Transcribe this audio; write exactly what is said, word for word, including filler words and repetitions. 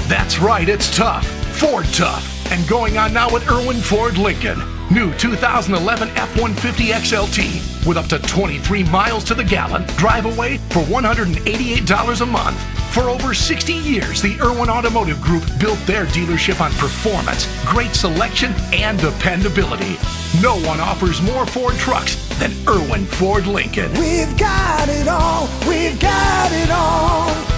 That's right, it's tough. Ford tough. And going on now at Irwin Ford Lincoln. New two thousand eleven F one fifty X L T with up to twenty-three miles to the gallon. Drive away for one hundred eighty-eight dollars a month. For over sixty years, the Irwin Automotive Group built their dealership on performance, great selection, and dependability. No one offers more Ford trucks than Irwin Ford Lincoln. We've got it all. We've got it all.